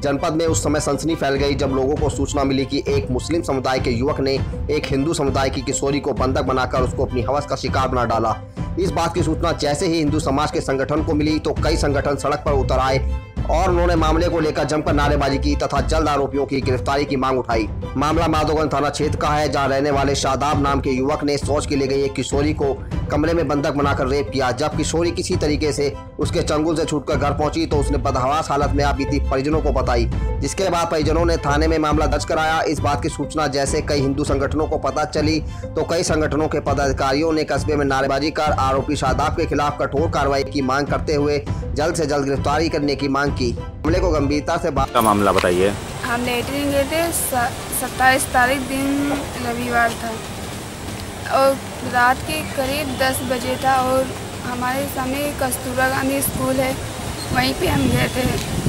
जनपद में उस समय सनसनी फैल गई जब लोगों को सूचना मिली कि एक मुस्लिम समुदाय के युवक ने एक हिंदू समुदाय की किशोरी को बंधक बनाकर उसको अपनी हवस का शिकार बना डाला। इस बात की सूचना जैसे ही हिंदू समाज के संगठन को मिली तो कई संगठन सड़क पर उतर आए और उन्होंने मामले को लेकर जमकर नारेबाजी की तथा जल्द आरोपियों की गिरफ्तारी की मांग उठाई। मामला माधोगंज थाना क्षेत्र का है, जहां रहने वाले शादाब नाम के युवक ने शौच के लिए गई एक किशोरी को कमरे में बंधक बनाकर रेप किया। जब किशोरी किसी तरीके से उसके चंगुल से छूटकर घर पहुंची तो उसने बदहवास हालत में आप बीती परिजनों को बताई, जिसके बाद परिजनों ने थाने में मामला दर्ज कराया। इस बात की सूचना जैसे कई हिंदू संगठनों को पता चली तो कई संगठनों के पदाधिकारियों ने कस्बे में नारेबाजी कर आरोपी शादाब के खिलाफ कठोर कार्रवाई की मांग करते हुए जल्द से जल्द गिरफ्तारी करने की मांग की। मामले को गंभीरता से का मामला बताइए। हम लेटरिन गए थे 27 तारीख दिन रविवार था और रात के करीब 10 बजे था और हमारे सामने कस्तूरबा गांधी स्कूल है, वहीं पे हम गए थे।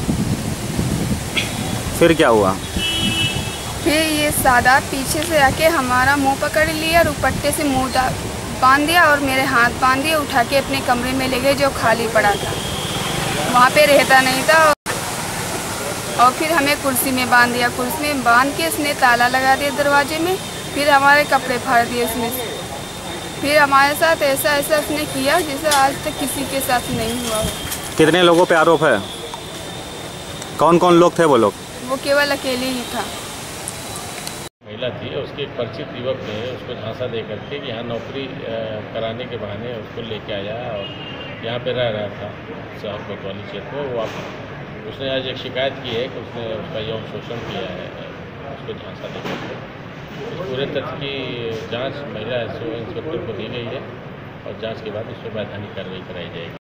फिर क्या हुआ? फिर ये शादाब पीछे से आके हमारा मुंह पकड़ लिया, दुपट्टे से मुंह बांध दिया और मेरे हाथ बांध दिए, उठा के अपने कमरे में ले गए जो खाली पड़ा था, वहाँ पे रहता नहीं था। और फिर हमें कुर्सी में बांध दिया, कुर्सी में बांध के उसने ताला लगा दिया दरवाजे में, फिर हमारे कपड़े फाड़ दिए उसने। फिर हमारे साथ ऐसा उसने किया जैसे आज तक किसी के साथ नहीं हुआ। कितने लोगों पे आरोप है? कौन कौन लोग थे वो लोग? वो केवल अकेले ही था। महिला थी, उसके एक परिचित युवक ने उसको झांसा दे करके कि यहाँ नौकरी कराने के बहाने उसको लेके आया और यहाँ पे रह रहा था शहर कोतवाली क्षेत्र में। वो उसने आज एक शिकायत की है कि उसने उसका यौन शोषण किया है, उसको झांसा दे करके। इस पूरे तथ्य की जांच महिला इंस्पेक्टर को दी गई है और जांच के बाद उस पर वैधानिक कार्रवाई कराई जाएगी।